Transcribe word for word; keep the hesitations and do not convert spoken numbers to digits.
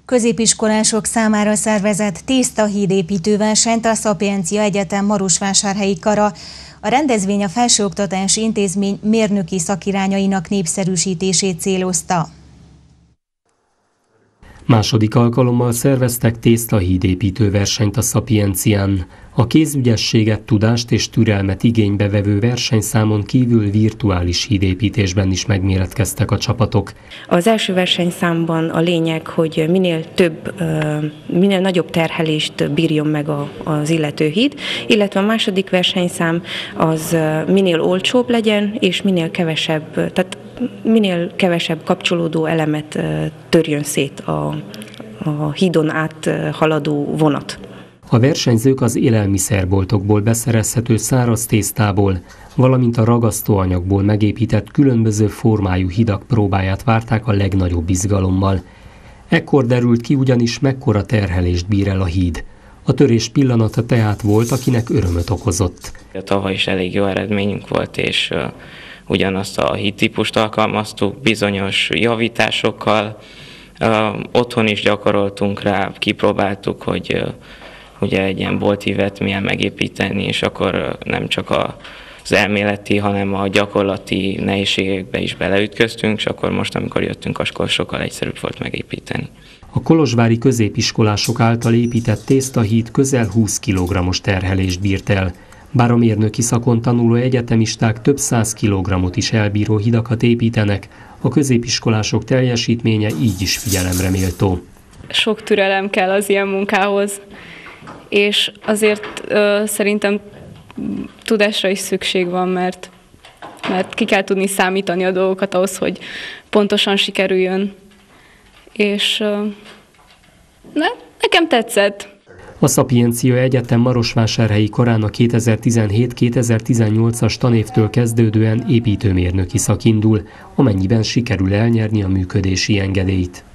Középiskolások számára szervezett tésztahídépítő versenyt a Szapiencia Egyetem Marosvásárhelyi Kara. A rendezvény a Felsőoktatási Intézmény mérnöki szakirányainak népszerűsítését célozta. Második alkalommal szerveztek tésztahídépítő versenyt a Szapiencián. A kézügyességet, tudást és türelmet igénybe vevő versenyszámon kívül virtuális hídépítésben is megméretkeztek a csapatok. Az első versenyszámban a lényeg, hogy minél több, minél nagyobb terhelést bírjon meg az illető híd, illetve a második versenyszám az minél olcsóbb legyen, és minél kevesebb, tehát minél kevesebb kapcsolódó elemet törjön szét a, a hídon át haladó vonat. A versenyzők az élelmiszerboltokból beszerezhető száraz tésztából, valamint a ragasztóanyagból megépített különböző formájú hidak próbáját várták a legnagyobb izgalommal. Ekkor derült ki ugyanis, mekkora terhelést bír el a híd. A törés pillanata tehát volt, akinek örömöt okozott. Tavaly is elég jó eredményünk volt, és uh, ugyanazt a hídtípust alkalmaztuk bizonyos javításokkal. Uh, otthon is gyakoroltunk rá, kipróbáltuk, hogy uh, ugye egy ilyen boltívet milyen megépíteni, és akkor nem csak az elméleti, hanem a gyakorlati nehézségekbe is beleütköztünk, és akkor most, amikor jöttünk, akkor sokkal egyszerűbb volt megépíteni. A kolozsvári középiskolások által épített tésztahíd közel húsz kilogrammos terhelést bírt el, bár a mérnöki szakon tanuló egyetemisták több száz kilogrammot is elbíró hidakat építenek, a középiskolások teljesítménye így is figyelemre méltó. Sok türelem kell az ilyen munkához, és azért ö, szerintem tudásra is szükség van, mert, mert ki kell tudni számítani a dolgokat ahhoz, hogy pontosan sikerüljön. És ö, ne, nekem tetszett. A Szapiencia Egyetem Marosvásárhelyi Karának kétezer-tizenhét kétezer-tizennyolcas tanévtől kezdődően építőmérnöki szak indul, amennyiben sikerül elnyerni a működési engedélyt.